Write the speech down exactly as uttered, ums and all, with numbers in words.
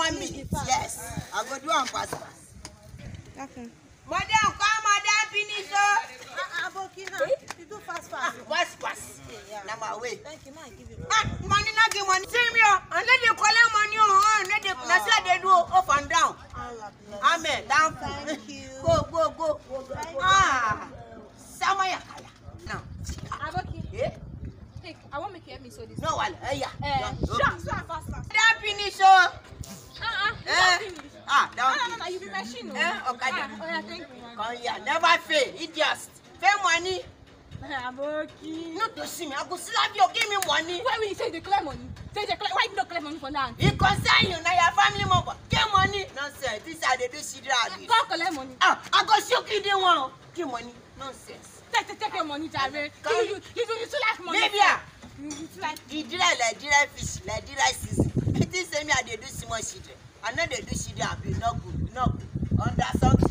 One minute. Yes. I go do one fast fast. Okay. Madam, come, madam, finish. Ah, Abokina, you do fast fast. Fast fast. Now my way. Thank you, man. Give you. Ah, money not give money. See me, and then they collect money on. Then they, that's what they do up and down. Amen. Down. Thank you. Go, go, go. Ah, Samaya Kaya. Now. Aboki. Yeah. Hey, I want to make you help me so this. No, well, eh, yeah. Eh, sure, sure, fast, fast. That finish, oh. Ah, ah, Eh. finish. Ah, No, down. no, no, no, you be machine. Eh, okay. Ah, oh, yeah, thank you. Come here, never fail. Idiot. Pay money. Aboki. Not to see me. I go slap you. Give me money. Why will you say they collect money? Say they collect. Why you don't collect money for now? It concern you now. Your family member. Get money. Nonsense. This how they do shit like this. Go collect money. Ah, I go shock you. They want. Get money. Nonsense. Take, take, take your money, Jare. You, you, you, you, you too like money. Maybe ah. You, you too like. The dry like dry fish, like dry season. It is same me. I they do small shit. I know they do shit. I be not good. Not good. Under something.